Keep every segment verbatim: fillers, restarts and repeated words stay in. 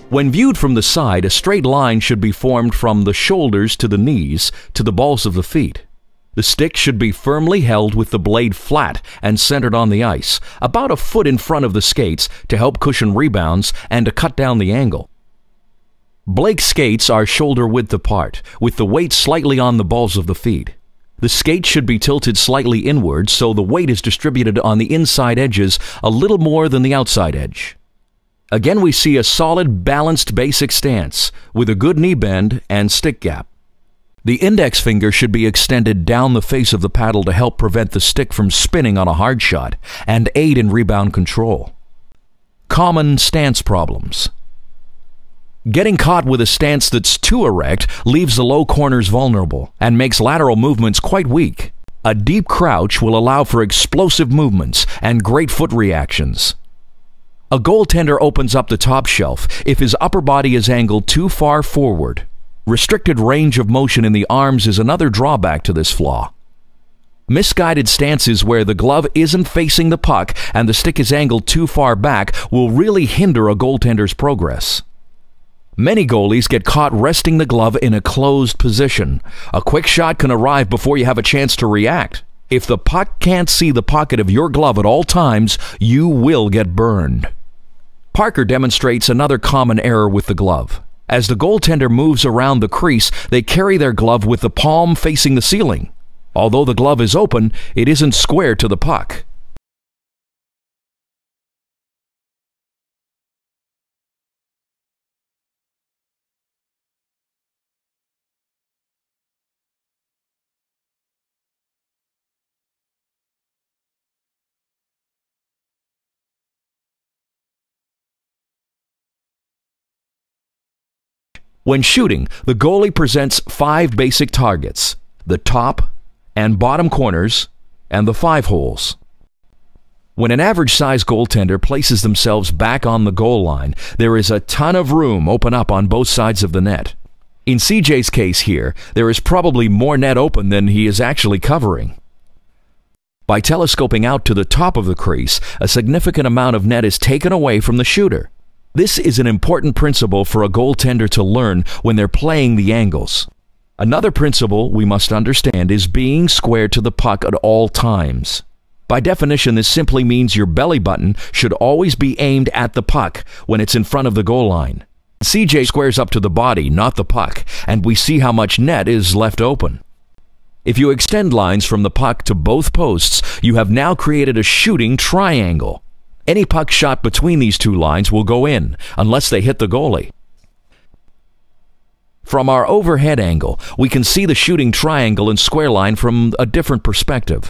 When viewed from the side, a straight line should be formed from the shoulders to the knees to the balls of the feet. The stick should be firmly held with the blade flat and centered on the ice, about a foot in front of the skates to help cushion rebounds and to cut down the angle. Blake skates are shoulder width apart, with the weight slightly on the balls of the feet. The skate should be tilted slightly inward so the weight is distributed on the inside edges a little more than the outside edge. Again, we see a solid, balanced basic stance with a good knee bend and stick gap. The index finger should be extended down the face of the paddle to help prevent the stick from spinning on a hard shot and aid in rebound control. Common stance problems. Getting caught with a stance that's too erect leaves the low corners vulnerable and makes lateral movements quite weak. A deep crouch will allow for explosive movements and great foot reactions. A goaltender opens up the top shelf if his upper body is angled too far forward. Restricted range of motion in the arms is another drawback to this flaw. Misguided stances where the glove isn't facing the puck and the stick is angled too far back will really hinder a goaltender's progress. Many goalies get caught resting the glove in a closed position. A quick shot can arrive before you have a chance to react. If the puck can't see the pocket of your glove at all times, you will get burned. Parker demonstrates another common error with the glove. As the goaltender moves around the crease, they carry their glove with the palm facing the ceiling. Although the glove is open, it isn't square to the puck. When shooting, the goalie presents five basic targets: the top and bottom corners and the five holes. When an average-sized goaltender places themselves back on the goal line, there is a ton of room open up on both sides of the net. In C J's case here, there is probably more net open than he is actually covering. By telescoping out to the top of the crease, a significant amount of net is taken away from the shooter. This is an important principle for a goaltender to learn when they're playing the angles. Another principle we must understand is being square to the puck at all times. By definition, this simply means your belly button should always be aimed at the puck when it's in front of the goal line. C J squares up to the body, not the puck, and we see how much net is left open. If you extend lines from the puck to both posts, you have now created a shooting triangle. Any puck shot between these two lines will go in, unless they hit the goalie. From our overhead angle, we can see the shooting triangle and square line from a different perspective.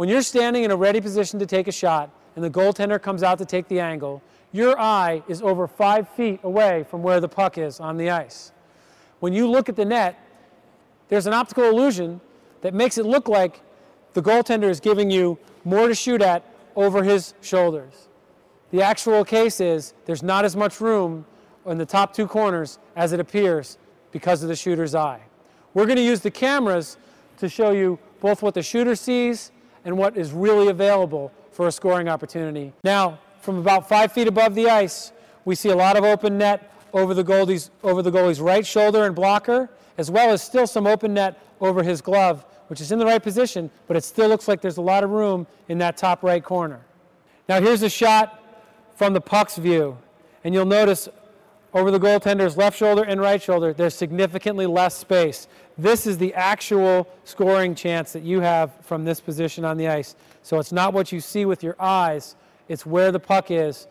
When you're standing in a ready position to take a shot and the goaltender comes out to take the angle, your eye is over five feet away from where the puck is on the ice. When you look at the net, there's an optical illusion that makes it look like the goaltender is giving you more to shoot at over his shoulders. The actual case is there's not as much room in the top two corners as it appears because of the shooter's eye. We're going to use the cameras to show you both what the shooter sees and what is really available for a scoring opportunity. Now, from about five feet above the ice, we see a lot of open net over the goalie's, over the goalie's right shoulder and blocker, as well as still some open net over his glove, which is in the right position, but it still looks like there's a lot of room in that top right corner. Now here's a shot from the puck's view, and you'll notice over the goaltender's left shoulder and right shoulder, there's significantly less space. This is the actual scoring chance that you have from this position on the ice. So it's not what you see with your eyes, it's where the puck is.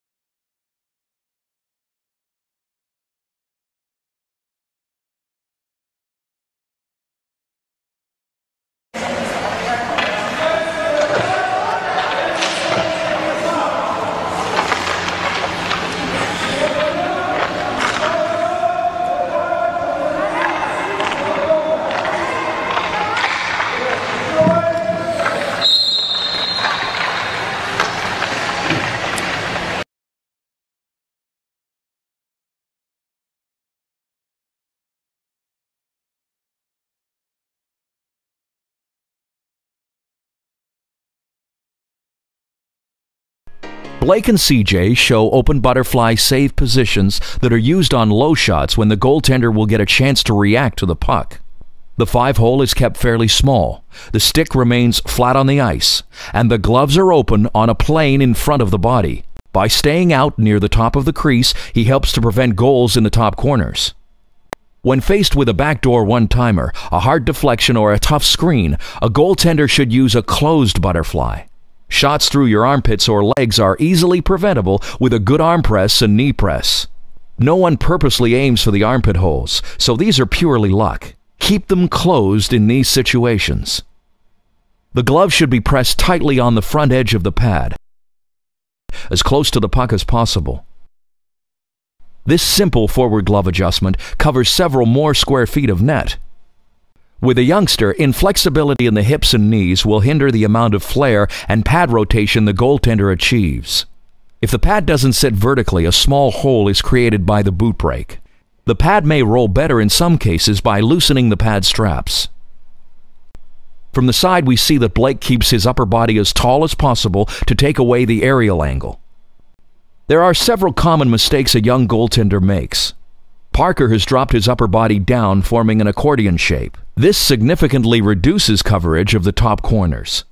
Blake and C J show open butterfly save positions that are used on low shots when the goaltender will get a chance to react to the puck. The five hole is kept fairly small, the stick remains flat on the ice, and the gloves are open on a plane in front of the body. By staying out near the top of the crease, he helps to prevent goals in the top corners. When faced with a backdoor one-timer, a hard deflection, or a tough screen, a goaltender should use a closed butterfly. Shots through your armpits or legs are easily preventable with a good arm press and knee press. No one purposely aims for the armpit holes, so these are purely luck. Keep them closed in these situations. The glove should be pressed tightly on the front edge of the pad, as close to the puck as possible. This simple forward glove adjustment covers several more square feet of net. With a youngster, inflexibility in the hips and knees will hinder the amount of flare and pad rotation the goaltender achieves. If the pad doesn't sit vertically, a small hole is created by the boot break. The pad may roll better in some cases by loosening the pad straps. From the side, we see that Blake keeps his upper body as tall as possible to take away the aerial angle. There are several common mistakes a young goaltender makes. Parker has dropped his upper body down, forming an accordion shape. This significantly reduces coverage of the top corners.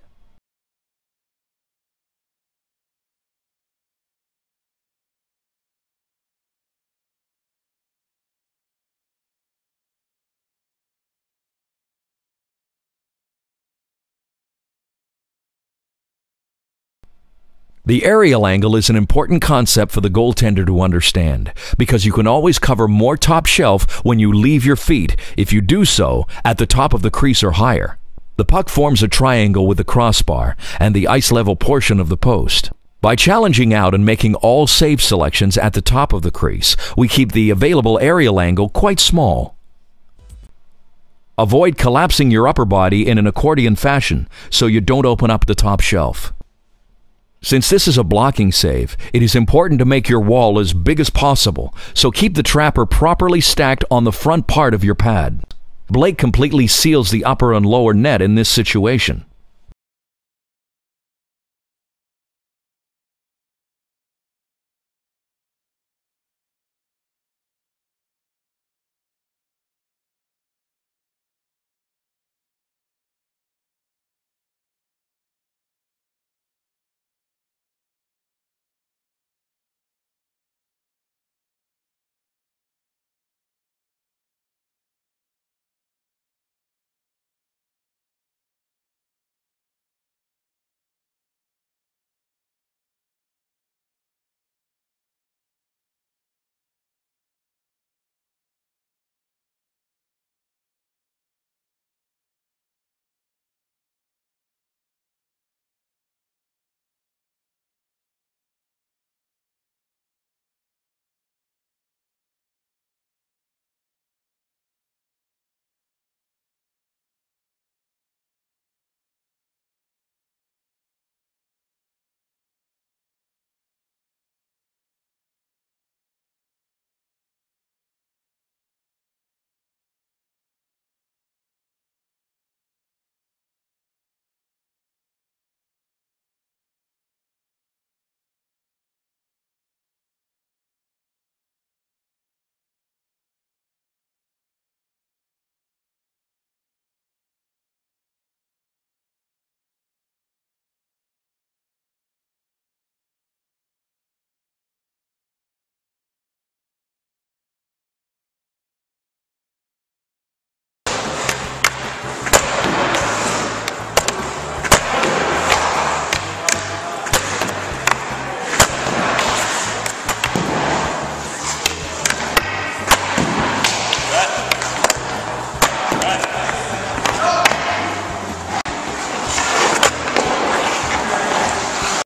The aerial angle is an important concept for the goaltender to understand, because you can always cover more top shelf when you leave your feet if you do so at the top of the crease or higher. The puck forms a triangle with the crossbar and the ice-level portion of the post. By challenging out and making all save selections at the top of the crease, we keep the available aerial angle quite small. Avoid collapsing your upper body in an accordion fashion so you don't open up the top shelf. Since this is a blocking save, it is important to make your wall as big as possible, so keep the trapper properly stacked on the front part of your pad. Blake completely seals the upper and lower net in this situation.